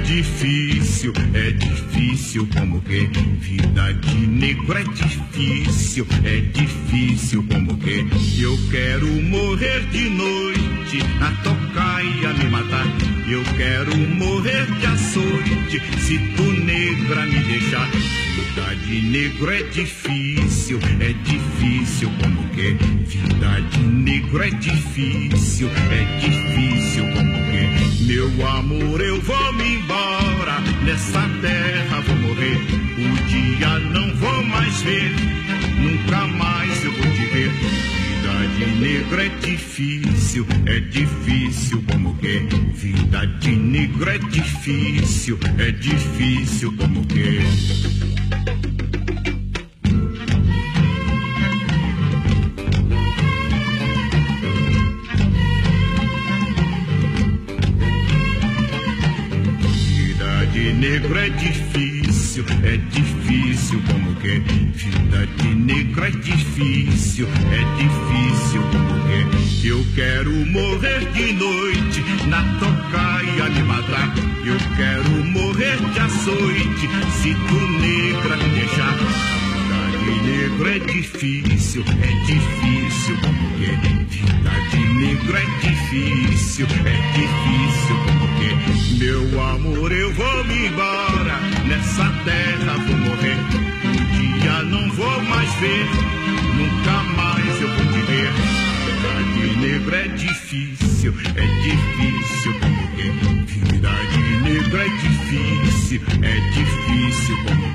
é difícil como que vida de negro é difícil como que eu quero morrer de noite na tocaia me matar, eu quero morrer de açoite se tu negra me deixar. Vida de negro é difícil como que vida de negro é difícil como que meu amor eu vou me embora, nessa terra vou morrer, o dia não vou mais ver, nunca mais eu vou te ver. Vida de negro é difícil como que vida de negro é difícil como que. Negro é difícil como que vida de negro é difícil como que eu quero morrer de noite na tocaia me matar, eu quero morrer de açoite se tu negra me deixar. Vida de negro é difícil como que vida de negro é difícil como que meu amor eu vou me embora, nessa terra vou morrer, um dia não vou mais ver, nunca mais eu vou te ver. Vida de negro é difícil como que vida de negro é difícil como